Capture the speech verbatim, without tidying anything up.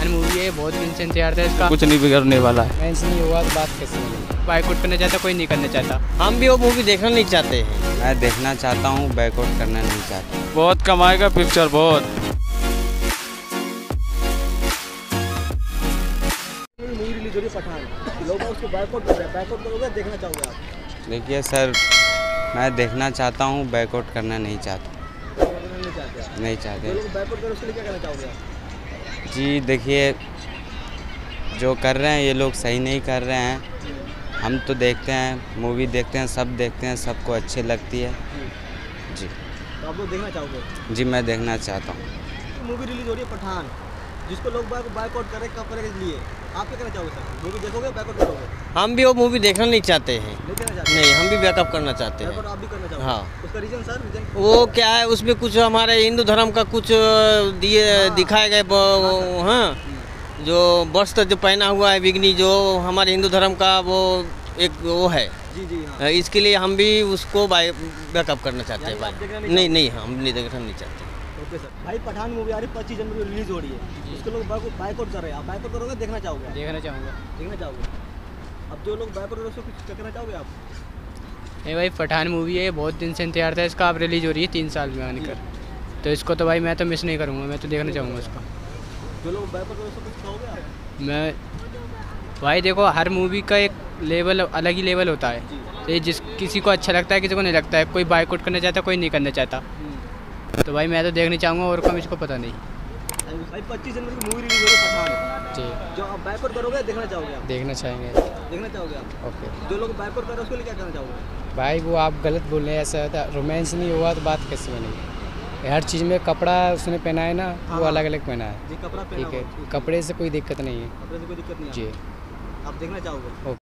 Pathan movie है, बहुत दिन से इंतजार था इसका। कुछ नहीं बिगड़ने वाला है। फैंस नहीं हुआ तो बात कैसे होगी। बाइकआउट करना चाहता, कोई नहीं करना चाहता। हम भी वो मूवी देखना नहीं चाहते हैं। मैं देखना चाहता हूँ, बैकआउट करना नहीं चाहता। बहुत कमाएगा पिक्चर, बहुत। मूवी रिलीज हो रही है पठान, लोग उसको बैकआउट कर रहे हैं, बैकआउट करोगे देखना चाहोगे आप? देखिए सर, मैं देखना चाहता हूँ, बैकआउट करना नहीं चाहता। नहीं चाहते नहीं चाहते लोग बैकआउट करो, उसके लिए क्या कहना चाहोगे आप? जी देखिए, जो कर रहे हैं ये लोग सही नहीं कर रहे हैं। हम तो देखते हैं, मूवी देखते हैं, सब देखते हैं, सबको अच्छी लगती है जी। तो आप लोग देखना चाहोगे? जी मैं देखना चाहता हूँ। मूवी रिलीज हो रही है पठान, जिसको लोग बैकआउट कर रहे हैं, कब करेंगे इसलिए आप क्या कहना चाहोगे सर? मूवी देखोगे बैकआउट करोगे? हम भी वो मूवी देखना नहीं चाहते हैं। नहीं देखना चाहते? नहीं, हम भी बैकअप करना चाहते हैं। बैकआउट आप भी करना चाहोगे? हाँ। उसका रीजन सर? रीजन वो क्या है, उसमें कुछ हमारे हिंदू धर्म का कुछ दिए दिखाए गए, ब- हाँ, जो वस्त्र जो पहना हुआ है बिगनी, जो हमारे हिंदू धर्म का वो एक वो है। जी जी हाँ। इसके लिए हम भी उसको बैकअप करना चाहते हैं यानी आप देखना भाई। नहीं नहीं नहीं, हम नहीं देखना नहीं चाहते। Okay sir. भाई पठान मूवी आ रही है, पच्चीस जनवरी को रिलीज हो रही है, उसको लोग बैकआउट कर रहे हैं, आप बैकआउट करोगे देखना चाहोगे? देखना चाहूँगा। देखना चाहोगे? अब जो लोग बैकआउट करोगे उसको कुछ क्या कहना चाहोगे आप? नहीं भाई, पठान मूवी है, बहुत दिन से इंतजार था इसका। अब रिलीज हो रही है तीन साल में आने कर, तो इसको तो भाई मैं तो मिस नहीं करूँगा, मैं तो देखना चाहूँगा इसको। जो लोग बैकआउट करोगे उसको कुछ कहोगे आप? मैं भाई देखो, हर मूवी का एक लेवल, अलग ही लेवल होता है। तो ये जिस किसी को अच्छा लगता है, किसी को नहीं लगता है। कोई बाइकआउट करना चाहता है, कोई नहीं करना चाहता। तो भाई मैं तो देखना चाहूँगा, और कम इसको पता नहीं। भाई पच्चीस जनवरी को मूवी रिलीज हो रही है पठान, जी जो आप बैकआउट करोगे देखना चाहोगे आप? देखना चाहेंगे। देखना चाहोगे आप? ओके जो लोग बैकआउट कर रहे हैं उसके लिए क्या कहना चाहोगे? भाई, वो आप गलत बोल रहे हैं। ऐसा होता है, रोमांस नहीं हुआ तो बात कैसे बनेगी। हर चीज़ में कपड़ा उसने पहना है ना, वो अलग अलग पहना है। जी, कपड़ा पहना ठीक है, हुआ है। कपड़े से कोई दिक्कत नहीं है कपड़े से कोई दिक्कत नहीं है। जी। आप देखना चाहोगे?